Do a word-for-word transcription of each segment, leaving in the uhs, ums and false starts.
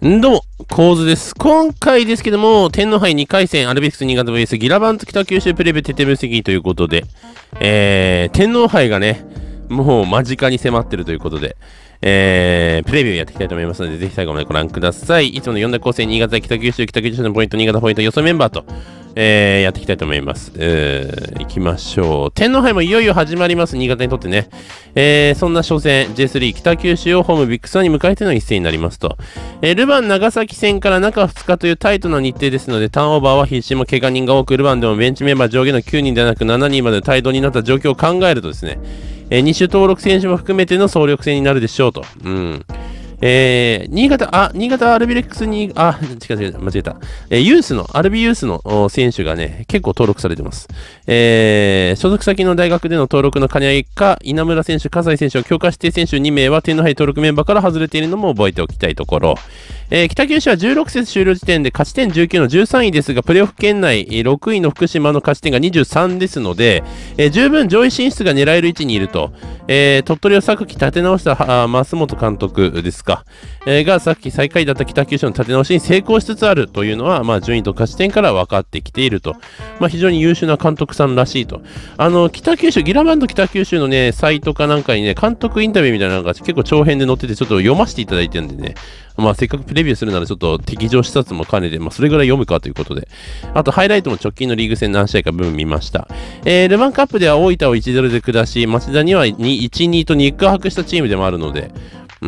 んどうも、構図です。今回ですけども、天皇杯にかい戦、アルビレックス新潟 ブイエス ギラバンと北九州プレビュー徹底分析ということで、えー、天皇杯がね、もう間近に迫ってるということで、えー、プレビューやっていきたいと思いますので、ぜひ最後までご覧ください。いつものよん大構成、新潟、北九州、北九州のポイント、新潟ポイント、予想メンバーと、えー、やっていきたいと思います。えー、行きましょう。天皇杯もいよいよ始まります、新潟にとってね。えー、そんな初戦、ジェイスリー 北九州をホームビッグスワンに迎えての一戦になりますと。えー、ルヴァン長崎戦から中ふつかというタイトな日程ですので、ターンオーバーは必至も怪我人が多く、ルヴァンでもベンチメンバー上下のきゅうにんではなくななにんまで帯同になった状況を考えるとですね、えー、に種登録選手も含めての総力戦になるでしょうと。うん。えー、新潟、あ、新潟アルビレックスに、あ、違う違う、間違えた。えー、ユースの、アルビユースの選手がね、結構登録されてます。えー、所属先の大学での登録の兼ね合いか、稲村選手、葛西選手を強化指定選手にめいは天皇杯登録メンバーから外れているのも覚えておきたいところ。えー、北九州はじゅうろく節終了時点で勝ち点じゅうきゅうのじゅうさんいですが、プレーオフ圏内、ろくいの福島の勝ち点がにじゅうさんですので、えー、十分上位進出が狙える位置にいると。えー、鳥取を昨季立て直した増本監督ですか。えー、がさっき最下位だった北九州の立て直しに成功しつつあるというのは、まあ、順位と勝ち点から分かってきていると。まあ、非常に優秀な監督さんらしいと。あの、北九州、ギラバンド北九州のね、サイトかなんかにね、監督インタビューみたいなのが結構長編で載ってて、ちょっと読ませていただいてるんでね。まあ、せっかくプレビューするならちょっと適上視察も兼ねて、まあ、それぐらい読むかということで。あと、ハイライトも直近のリーグ戦何試合か分見ました。えー、ルヴァンカップでは大分をいちたいゼロで下し、町田にはいちたいにと肉薄したチームでもあるので、うん、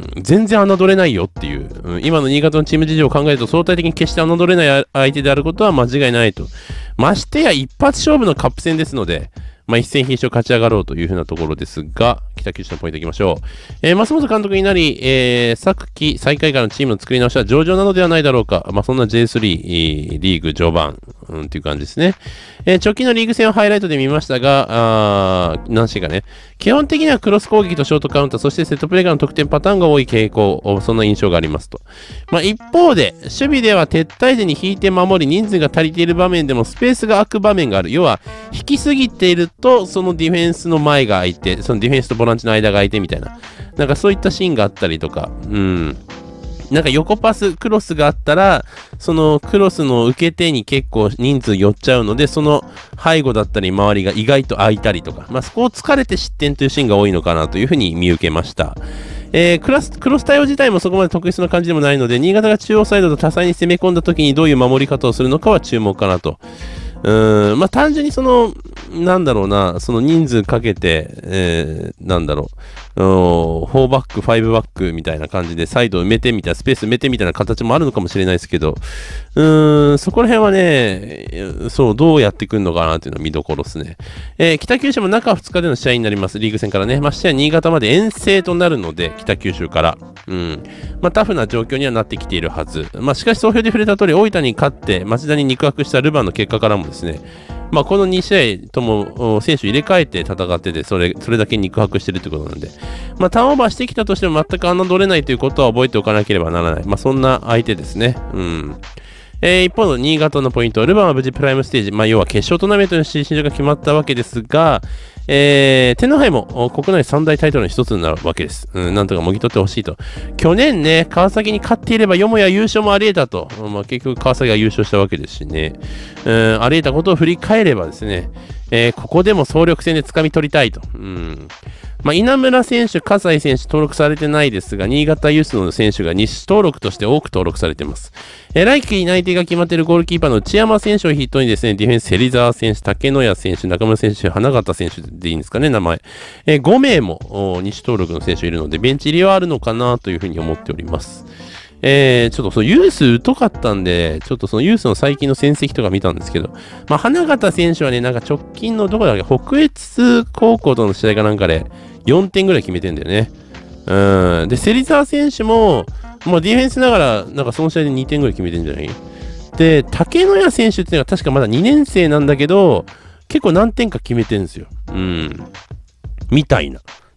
全然侮れないよっていう、うん、今の新潟のチーム事情を考えると相対的に決して侮れない相手であることは間違いないと。ましてや一発勝負のカップ戦ですので、まあ、一戦必勝勝ち上がろうというふうなところですが、北九州のポイントいきましょう。えー、増本監督になり、えー、昨季最下位からのチームの作り直しは上々なのではないだろうか。まあ、そんな ジェイスリー リーグ序盤、うん、っていう感じですね。えー、直近のリーグ戦をハイライトで見ましたが、あ何試合かね。基本的にはクロス攻撃とショートカウンター、そしてセットプレーからの得点パターンが多い傾向、そんな印象がありますと。まあ、一方で、守備では撤退時に引いて守り、人数が足りている場面でもスペースが空く場面がある。要は、引きすぎていると、そのディフェンスの前が空いて、そのディフェンスとボランチの間が空いてみたいな。なんかそういったシーンがあったりとか、うん。なんか横パス、クロスがあったら、そのクロスの受け手に結構人数寄っちゃうので、その背後だったり周りが意外と空いたりとか、まあそこを疲れて失点というシーンが多いのかなというふうに見受けました。えー、クラス、クロス対応自体もそこまで得意そうな感じでもないので、新潟が中央サイドと多彩に攻め込んだ時にどういう守り方をするのかは注目かなと。うーん、まあ単純にその、なんだろうな、その人数かけて、えー、なんだろう、よんバック、ごバックみたいな感じでサイド埋めてみたいな、スペース埋めてみたいな形もあるのかもしれないですけど、うーん、そこら辺はね、そう、どうやってくるのかなっていうのは見どころですね。えー、北九州も中ふつかでの試合になります、リーグ戦からね。ましてや新潟まで遠征となるので、北九州から。うん。まあタフな状況にはなってきているはず。まあしかし総評で触れた通り、大分に勝って、町田に肉薄したルヴァンの結果からもですね、まあこのに試合とも選手入れ替えて戦ってて、それ、それだけ肉薄してるってことなんで、まあターンオーバーしてきたとしても全く侮れないということは覚えておかなければならない。まあそんな相手ですね。うん。えー、一方の新潟のポイント、ルヴァンは無事プライムステージ、まあ要は決勝トーナメントの進出が決まったわけですが、えー、天皇杯も国内三大タイトルの一つになるわけです。うん、なんとかもぎ取ってほしいと。去年ね、川崎に勝っていればよもや優勝もあり得たと。まあ結局川崎が優勝したわけですしね。うん、あり得たことを振り返ればですね、えー、ここでも総力戦で掴み取りたいと。うん。まあ、稲村選手、葛西選手登録されてないですが、新潟ユースの選手が日種登録として多く登録されています。えー、来季内定が決まっているゴールキーパーの内山選手を筆頭にですね、ディフェンス、芹沢選手、竹野谷選手、中村選手、花形選手でいいんですかね、名前。えー、ごめいも日種登録の選手いるので、ベンチ入りはあるのかなというふうに思っております。えー、ちょっとそのユース疎かったんで、ちょっとそのユースの最近の戦績とか見たんですけど、まあ、花形選手はね、なんか直近のどこだっけ、北越高校との試合かなんかでよんてんぐらい決めてんだよね。うん。で、芹沢選手も、まあ、ディフェンスながら、なんかその試合でにてんぐらい決めてんじゃない？で、竹野谷選手っていうのは確かまだにねん生なんだけど、結構何点か決めてんですよ。うん。みたいな。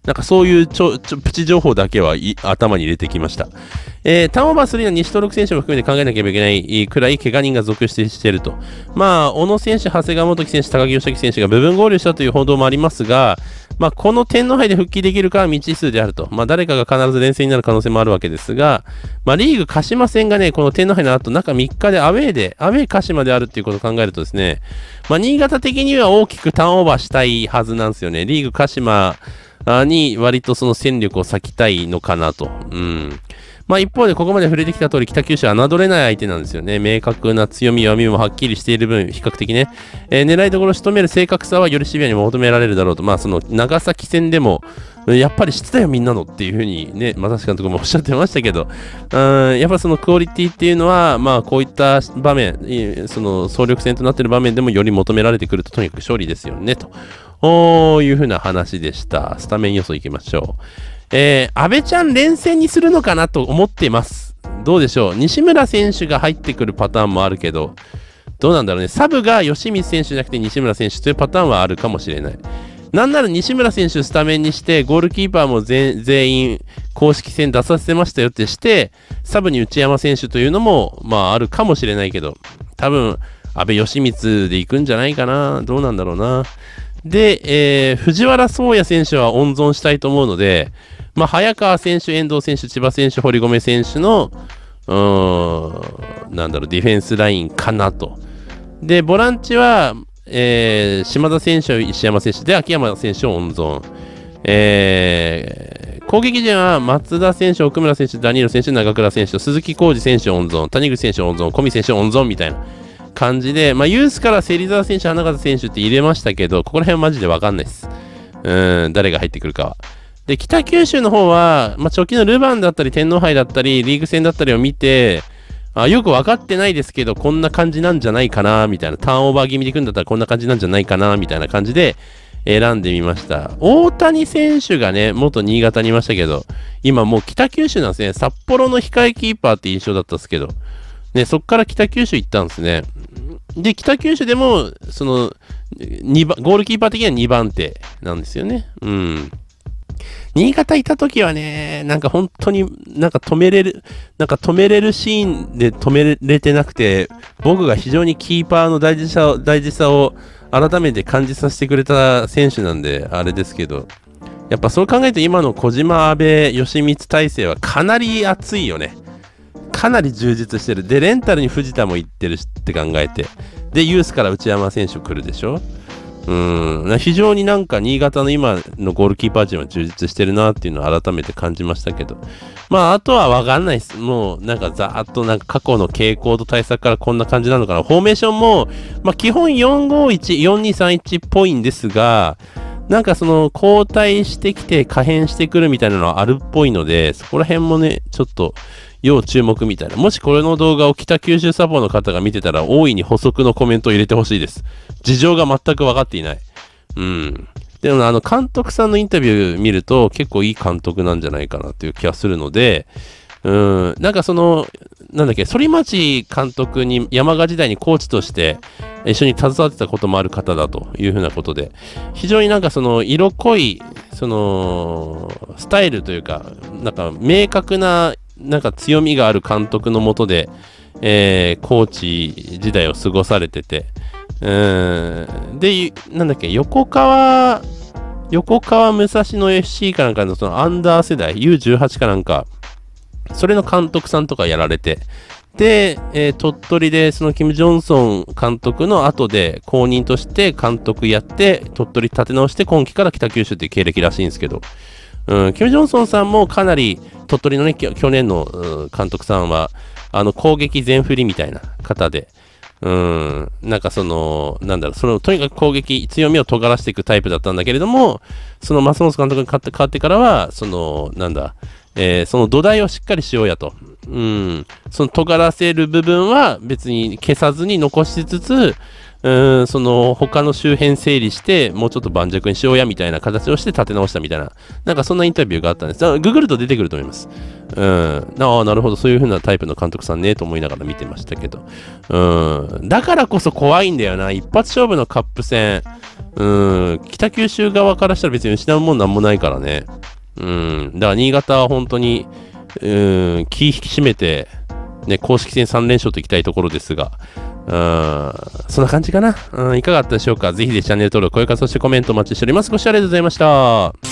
なんかそういうちょちょプチ情報だけはい頭に入れてきました。えー、ターンオーバースリーの西登録選手も含めて考えなければいけないくらい怪我人が続出していると。まあ、小野選手、長谷川元樹選手、高木義明選手が部分合流したという報道もありますが、まあ、この天皇杯で復帰できるかは未知数であると。まあ、誰かが必ず連戦になる可能性もあるわけですが、まあ、リーグ鹿島戦がね、この天皇杯の後、中みっかでアウェーで、アウェー鹿島であるっていうことを考えるとですね、まあ、新潟的には大きくターンオーバーしたいはずなんですよね。リーグ鹿島に割とその戦力を割きたいのかなと。うん。まあ一方でここまで触れてきた通り北九州は侮れない相手なんですよね。明確な強み弱みもはっきりしている分、比較的ね、えー、狙いどころを仕留める正確さはよりシビアに求められるだろうと。まあその長崎戦でも、やっぱり知ってたよみんなのっていうふうにね、正志監督もおっしゃってましたけど、うん、やっぱそのクオリティっていうのは、まあこういった場面、その総力戦となっている場面でもより求められてくると、とにかく勝利ですよね、と。こういうふうな話でした。スタメン予想いきましょう。えー、安倍ちゃん連戦にするのかなと思っています。どうでしょう。西村選手が入ってくるパターンもあるけど、どうなんだろうね。サブが吉光選手じゃなくて西村選手というパターンはあるかもしれない。なんなら西村選手スタメンにして、ゴールキーパーも全員公式戦出させましたよってして、サブに内山選手というのも、まああるかもしれないけど、多分、安倍義光で行くんじゃないかな。どうなんだろうな。で、えー、藤原宗也選手は温存したいと思うので、まあ、早川選手、遠藤選手、千葉選手、堀米選手の、うーん、なんだろう、ディフェンスラインかなと。で、ボランチは、えー、島田選手、石山選手で、秋山選手を温存。えー、攻撃陣は松田選手、奥村選手、ダニーロ選手、長倉選手、鈴木浩二選手温存、谷口選手温存、小見選手温存みたいな感じで、まあ、ユースから芹沢選手、花形選手って入れましたけど、ここら辺はマジでわかんないです。うん、誰が入ってくるかは。で、北九州の方は、まあ、直近のルヴァンだったり、天皇杯だったり、リーグ戦だったりを見て、あ、よく分かってないですけど、こんな感じなんじゃないかな、みたいな。ターンオーバー気味でいくんだったらこんな感じなんじゃないかな、みたいな感じで選んでみました。大谷選手がね、元新潟にいましたけど、今もう北九州なんですね。札幌の控えキーパーって印象だったんですけど、ね、そっから北九州行ったんですね。で、北九州でも、その、にばん、ゴールキーパー的にはにばん手なんですよね。うん。新潟いた時はね、なんか本当になんか止めれる、なんか止めれるシーンで止めれてなくて、僕が非常にキーパーの大事さを、大事さを改めて感じさせてくれた選手なんで、あれですけど、やっぱそう考えると今の小島、阿部、吉光体制はかなり熱いよね。かなり充実してる。で、レンタルに藤田も行ってるしって考えて。で、ユースから内山選手来るでしょ。うん、非常になんか新潟の今のゴールキーパー陣は充実してるなっていうのを改めて感じましたけど、まああとはわかんないです。もうなんかざーっとなんか過去の傾向と対策からこんな感じなのかな。フォーメーションもまあ基本よんごいち、よんにさんいちっぽいんですが、なんかその交代してきて可変してくるみたいなのはあるっぽいので、そこら辺もねちょっと要注目みたいな。もしこれの動画を北九州サポの方が見てたら大いに補足のコメントを入れてほしいです。事情が全く分かっていない。うん。でもあの監督さんのインタビュー見ると結構いい監督なんじゃないかなっていう気がするので、うん。なんかその、なんだっけ、反町監督に山賀時代にコーチとして一緒に携わってたこともある方だというふうなことで、非常になんかその色濃い、その、スタイルというか、なんか明確ななんか強みがある監督の下で、えー、コーチ時代を過ごされてて、うーんで、なんだっけ、横川、横川武蔵野 エフシー かなんかのそのアンダー世代、ユーじゅうはち かなんか、それの監督さんとかやられて、で、えー、鳥取でそのキム・ジョンソン監督の後で後任として監督やって、鳥取立て直して今季から北九州っていう経歴らしいんですけど、うん、キム・ジョンソンさんもかなり鳥取のね、去年の、うん、監督さんは、あの、攻撃全振りみたいな方で、うん、なんかその、なんだろう、その、とにかく攻撃、強みを尖らせていくタイプだったんだけれども、その、松本監督に変わってからは、その、なんだ、えー、その土台をしっかりしようやと。うん、その尖らせる部分は別に消さずに残しつつ、うん、その他の周辺整理してもうちょっと盤石にしようやみたいな形をして立て直したみたいな、なんかそんなインタビューがあったんです。ググると出てくると思います。うん、ああなるほど、そういう風なタイプの監督さんねと思いながら見てましたけど、うん、だからこそ怖いんだよな。一発勝負のカップ戦、 うん、北九州側からしたら別に失うもんなんもないからね。うん、だから新潟は本当に、うん、気引き締めて、ね、公式戦さん連勝といきたいところですが、うん、そんな感じかな。うん、いかがだったでしょうか。ぜひでチャンネル登録、高評価、そしてコメントお待ちしております。ご視聴ありがとうございました。